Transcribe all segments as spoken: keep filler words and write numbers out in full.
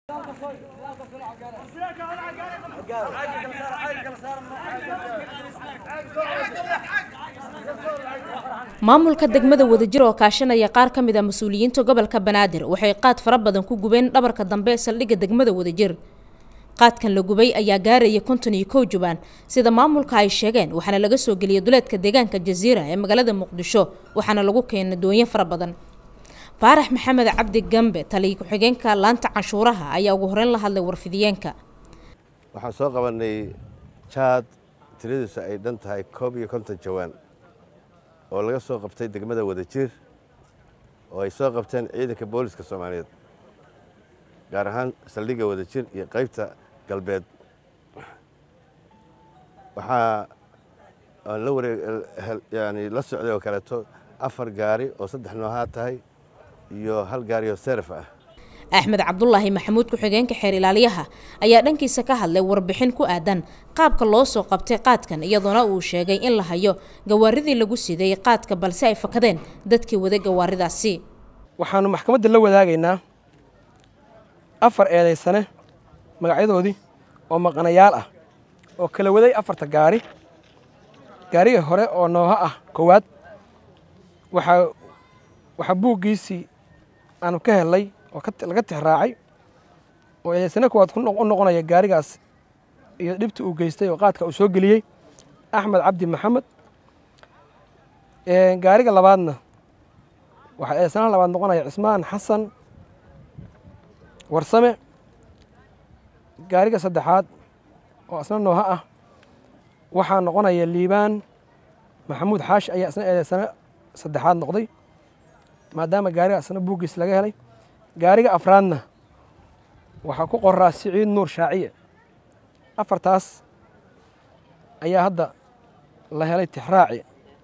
maamulka degmada wadajir oo kaashanaya qaar ka mid ah mas'uuliyiinta gobolka Banaadir waxay qaad fara badan ku gubeen dhabarka dambe ee saldhigga degmada wadajir. qaadkan la gubay ayaa gaaraya konton iyo kow jubaan sida maamulka ay sheegeen waxaana laga soo galiyay duleedka deegaanka Jazeera ee magaalada Muqdisho waxaana lagu keenay doonyo fara badan. Faarax Maxamed Cabdi Gambe taliye ku-xigeenka laanta canshuuraha ayaa ugu horreyn la hadlay warfidiyeenka. waxaan soo qabanay jaad tiradiisu ay dhan tahay koob iyo konton jawaan oo laga soo qabtay degmada Wadajir oo ay soo qabteen ciidanka booliska Soomaaliyeed gaar ahaan saldhigga Wadajir iyo qaybta galbeed. waxaa la wareeg yani la socday oo kaleeto afar gaari oo saddex nooha tahay iyo hal gaari oo seeraf ah. Axmed Cabdullaahi Maxamuud ku-xigeenka xeer ilaaliyaha ayaa dhankiisa ka hadlay warbixin ku aadan qaabka loo soo qabtay qaadkan iyadoona uu sheegay in la hayo gawaaridii lagu siday qaadka balse ay fakadeen dadkii wada gawaaridaasi. waxaanu maxkamadda la wadaagaynaa afar eedaysane magacyadoodii oo maqanayaal ah oo kala waday afarta gaari gaariga hore oo nooha ah koowaad waxa waxa buuggiisii aanu ka helay oo laga tixraacay oo eedaysane kuwaad ku noqonaya gaarigaas iyo dhibta uu geystay oo qaadka uu soo geliyey Axmed Cabdi Maxamed. ee gaariga labaadna waxa eedaysanaha labaad noqonaya Cismaan Xasan Warsame. gaariga saddexaad oo asna nooha ah waxaa noqonaya Liibaan Maxamuud Xaashi ayaa asna eedaysane saddexaad noqday maadaama gaariga asna buuggiis laga helay. gaariga afraadna waxaa ku qoraa Siciid Nuur Shaaciye. afartaas ayaa hadda la helay tixraaci.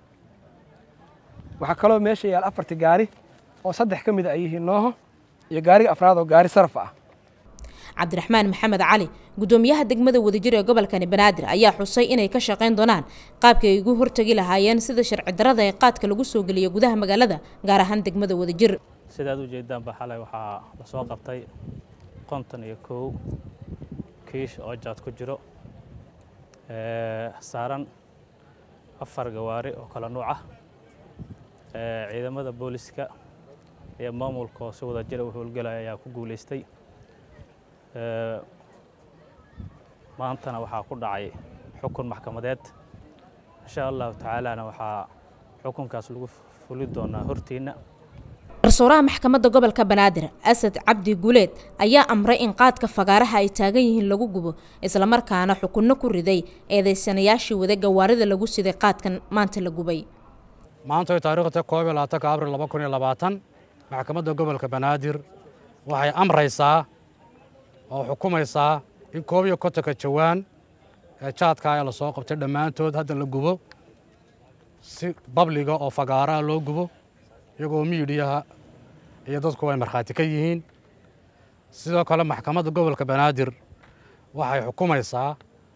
waxaa kaloo meesha yaal afartii gaari oo saddex ka mid ah ay yihiin nooho iyo gaariga afraad oo gaari saraf ah. Cabdiraxmaan Maxamed Cali gudoomiyaha degmada Wadajir ee gobolka Banaadir ayaa xusay inay ka shaqeyn doonaan qaabkii ay ugu hortagi lahaayeen sida sharci darrada ee qaadka lagu soo geliyo gudaha magaalada gaar ahaan degmada Wadajir. sidaad u jeedaan ba xalay waxaa la soo qabtay konton iyo kow kiish oo jaad ku jiro ee saaran afar gawaari oo kala nooc ah. ee ciidamada booliska iyo maamulka soo wada jira wuxuu galay ayaa ku guuleystay. ee maantana waxaa ku dhacay xukun maxkamadeed insha Allah ta'ala waxaa xukunkaas lagu fulin doonaa hortiina. Garsooraha maxkamadda gobolka Banaadir Asad Cabdi Guuleed ayaa amray in qaadka fagaaraha ay taagan yihiin lagu gubo isla markaana xukunno ku riday eedeysanayaashii wada gawaarida lagu siday qaadkan maanta la gubay. maanta ay taariikhda koob iyo labaatan Abriil laba kun iyo labaatan maxkamadda gobolka Banaadir waxay amraysaa oo xukumaysaa in koob iyo konton jawaan ee jaadka ay la soo qabtay dhammaantood hadda la gubo si babliga oo fagaaraha loo gubo iyagoo miidiyaha iyo dadku ay marxaati ka yihiin. sidoo kale maxkamadda gobolka Banaadir waxay xukumaysaa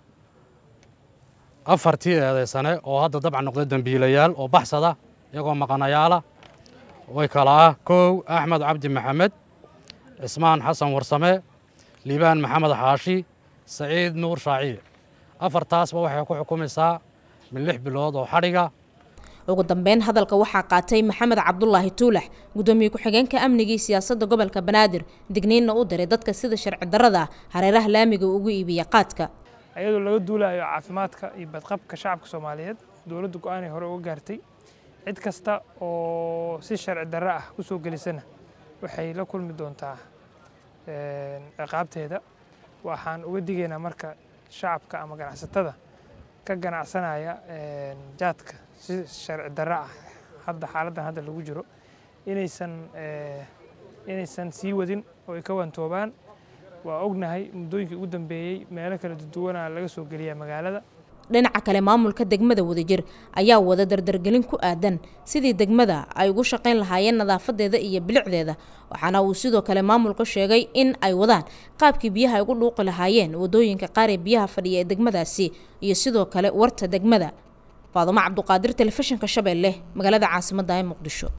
afartii eedaysane oo hadda dabcan noqday dambiilayaal oo baxsada iyagoo maqanayaala way kala ah kow Axmed Cabdi Maxamed, Cismaan Xasan Warsame, Liibaan Maxamed Xaashi, Siciid Nuur Shaaciye. afartaasba waxay ku xukumaysaa min lix bilood oo xadhiga. ugu dambeyn hadalka waxaa qaatay Maxamed Cabdullaahi Tuulax gudoomiye ku-xigeenka amniga iyo siyaasadda gobolka Banaadir digniinna u diray dadka sida sharci darrada hareeraha laamiga ugu iibiya qaadka. ayadoo laga duulayo caafimaadka iyo badqabka shacabka Soomaaliyeed dawladdu go'aan hore uga gaartay cid kasta oo si sharci darro ah ku soo gelisana waxay la kulmi doontaa ee ciqaabteeda. waxaan uga digaynaa marka shacabka ama ganacsatada ka ganacsanaya ee jaadka si sharci darro ah hadda xaaladdan hadda lagu jiro inaysan ee inaysan sii wadin oo ay ka wantoobaan. waa ognahay muddooyinkii ugu dambeeyay meelo kala duwan laga soo geliyaa magaalada. dhinaca kale maamulka degmada Wadajir ayaa wada dardargelin ku aadan sidii degmada ay ugu shaqeyn lahaayeen nadaafadeeda iyo bilicdeeda waxaana uu sidoo kale maamulka sheegay in ay wadaan qaabkii biyaha ay ugu dhuuqi lahaayeen wadooyinka qaar ee biyaha fadhiya ee degmadaasi iyo sidoo kale warta degmada. Faaduma Cabduqaadir telefishinka Shabeelle magaalada caasimadda ee Muqdisho.